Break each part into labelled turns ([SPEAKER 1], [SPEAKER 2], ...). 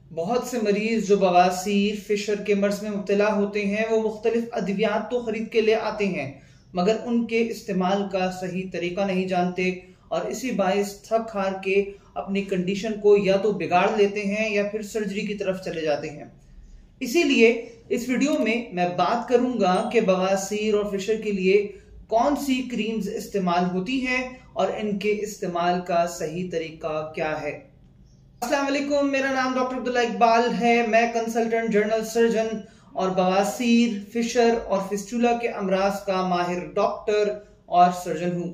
[SPEAKER 1] बहुत से मरीज जो बवासीर फिशर के मर्ज में मुब्तला होते हैं वो मुख्तलिफ अद्वियात तो खरीद के ले आते हैं मगर उनके इस्तेमाल का सही तरीका नहीं जानते और इसी बायस थक हार के अपनी कंडीशन को या तो बिगाड़ लेते हैं या फिर सर्जरी की तरफ चले जाते हैं। इसीलिए इस वीडियो में मैं बात करूंगा कि बवासीर और फिशर के लिए कौन सी क्रीम्स इस्तेमाल होती हैं और इनके इस्तेमाल का सही तरीका क्या है। अस्सलाम वालेकुम, मेरा नाम डॉक्टर अब्दुल्ला इकबाल है। मैं कंसल्टेंट जनरल सर्जन और बवासीर, फिशर और फिस्टुला के अमराज का माहिर डॉक्टर और सर्जन हूं।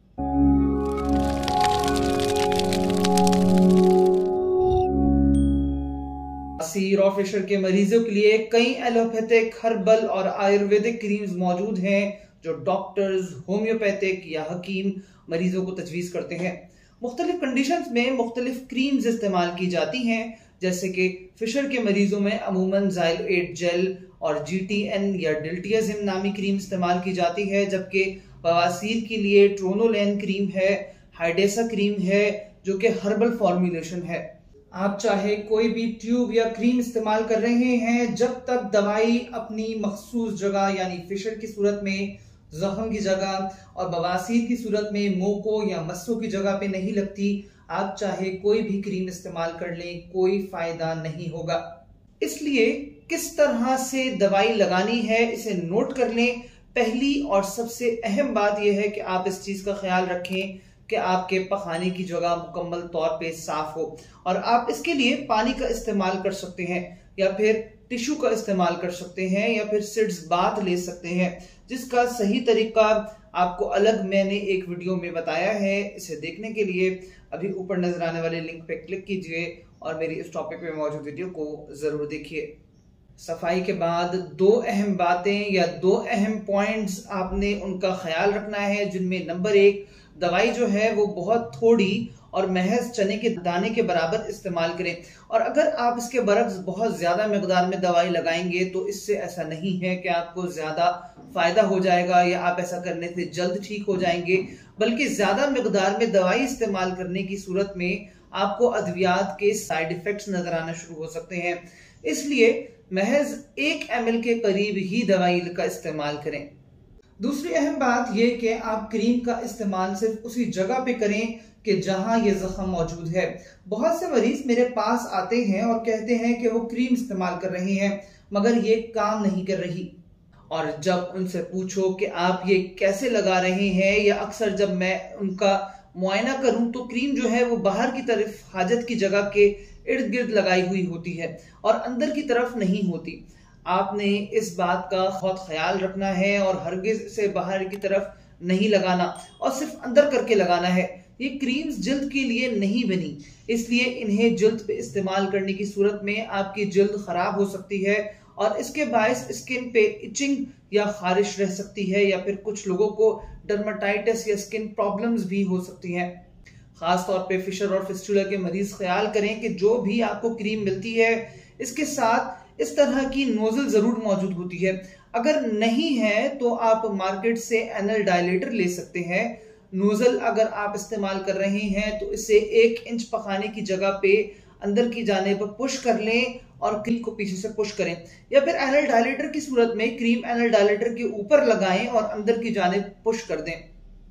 [SPEAKER 1] बवासीर और फिशर के मरीजों के लिए कई एलोपैथिक, हर्बल और आयुर्वेदिक क्रीम्स मौजूद हैं जो डॉक्टर्स, होम्योपैथिक या हकीम मरीजों को तजवीज करते हैं। मुख्तलिफ कंडीशंस में मुख्तलिफ क्रीम्स इस्तेमाल की जाती हैं, जैसे कि फिशर के मरीजों में अमूमन ज़ाइलोएट जेल और GTN या डिल्टियाजिम नामी क्रीम इस्तेमाल की जाती है, जबकि बवासीर के लिए ट्रोनोलैन क्रीम है, हाइडेसा क्रीम है जो कि हर्बल फॉर्मुलेशन है। आप चाहे कोई भी ट्यूब या क्रीम इस्तेमाल कर रहे हैं, जब तक दवाई अपनी मखसूस जगह यानी फिशर की सूरत में जख्म की जगह और बवासीर की सूरत में मोको या मस्सों की जगह पे नहीं लगती, आप चाहे कोई भी क्रीम इस्तेमाल कर लें, कोई फायदा नहीं होगा। इसलिए किस तरह से दवाई लगानी है इसे नोट कर लें। पहली और सबसे अहम बात यह है कि आप इस चीज का ख्याल रखें कि आपके पखाने की जगह मुकम्मल तौर पे साफ हो और आप इसके लिए पानी का इस्तेमाल कर सकते हैं या फिर टिश्यू का इस्तेमाल कर सकते हैं या फिर सिड्स बाथ ले सकते हैं, जिसका सही तरीका आपको अलग मैंने एक वीडियो में बताया है। इसे देखने के लिए अभी ऊपर नजर आने वाले लिंक पे क्लिक कीजिए और मेरी इस टॉपिक पे मौजूद वीडियो को जरूर देखिए। सफाई के बाद दो अहम बातें या दो अहम पॉइंट्स आपने उनका ख्याल रखना है, जिनमें नंबर 1, दवाई जो है वो बहुत थोड़ी और महज चने के दाने के बराबर इस्तेमाल करें। और अगर आप इसके बरक्स बहुत ज्यादा मिकदार में दवाई लगाएंगे तो इससे ऐसा नहीं है कि आपको ज्यादा फायदा हो जाएगा या आप ऐसा करने से जल्द ठीक हो जाएंगे, बल्कि ज्यादा मिकदार में दवाई इस्तेमाल करने की सूरत में आपको अद्वियात के साइड इफेक्ट्स नजर आना शुरू हो सकते हैं। इसलिए महज 1 ml के करीब ही दवाई का इस्तेमाल करें। दूसरी अहम बात यह कि आप क्रीम का इस्तेमाल सिर्फ उसी जगह पे करें कि जहां ये जख्म मौजूद है। बहुत से मरीज मेरे पास आते हैं और कहते हैं कि वो क्रीम इस्तेमाल कर रहे हैं मगर ये काम नहीं कर रही, और जब उनसे पूछो कि आप ये कैसे लगा रहे हैं, या अक्सर जब मैं उनका मुआयना करूं तो क्रीम जो है वो बाहर की तरफ हाजत की जगह के इर्द गिर्द लगाई हुई होती है और अंदर की तरफ नहीं होती। आपने इस बात का बहुत ख्याल रखना है और हरगिज से बाहर की तरफ नहीं लगाना और सिर्फ अंदर करके लगाना है। ये क्रीम्स जल्द के लिए नहीं बनी, इसलिए इन्हें जल्द पे इस्तेमाल करने की सूरत में आपकी जल्द खराब हो सकती है और इसके बायस स्किन पे इचिंग या खारिश रह सकती है, या फिर कुछ लोगों को डर्माटाइटिस या स्किन प्रॉब्लम्स भी हो सकती हैं। खास तौर पे फिशर और फिस्टुला के मरीज ख्याल करें कि जो भी आपको क्रीम मिलती है इसके साथ इस तरह की नोजल जरूर मौजूद होती है। अगर नहीं है तो आप मार्केट से एनल डायलेटर ले सकते हैं। नोजल अगर आप इस्तेमाल कर रहे हैं तो इसे 1 इंच पखाने की जगह पे अंदर की जानिब पुश कर लें और क्रीम को पीछे से पुश करें, या फिर एनल डायलेटर की सूरत में क्रीम एनल डायलेटर के ऊपर लगाएं और अंदर की जानिब पुश कर दें।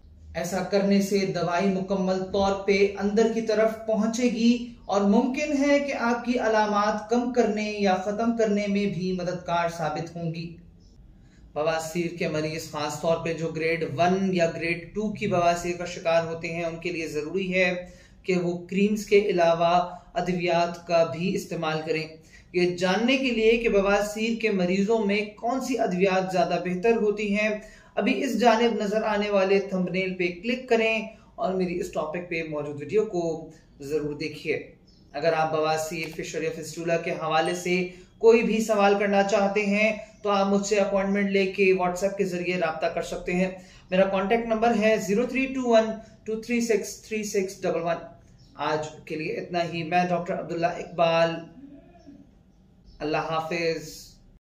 [SPEAKER 1] ऐसा करने से दवाई मुकम्मल तौर पे अंदर की तरफ पहुंचेगी और मुमकिन है कि आपकी अलामात कम करने या खत्म करने में भी मददगार साबित होंगी। बवासीर के मरीज खास तौर पे जो ग्रेड 1 या ग्रेड 2 की बवासीर का शिकार होते हैं, उनके लिए जरूरी है कि वो क्रीम्स के अलावा अद्वियात का भी इस्तेमाल करें, ये जानने के लिए कि बवासीर के मरीजों में कौन सी अद्वियात ज्यादा बेहतर होती हैं। अभी इस जानिब नजर आने वाले थंबनेल पे क्लिक करें और मेरी इस टॉपिक पे मौजूद वीडियो को जरूर देखिए। अगर आप बवासीर, फिशर या फिस्टुला के हवाले से कोई भी सवाल करना चाहते हैं तो आप मुझसे अपॉइंटमेंट लेके व्हाट्सएप के जरिए राब्ता कर सकते हैं। मेरा कॉन्टेक्ट नंबर है 032123636111। आज के लिए इतना ही। मैं डॉक्टर अब्दुल्ला इकबाल, अल्लाह हाफिज।